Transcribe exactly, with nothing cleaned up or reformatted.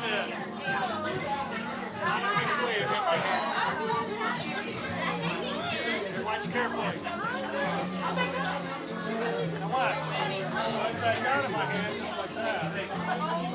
this. Let me sleeve in my hand. Here, watch carefully. Now watch. Put that down in my hand just like that.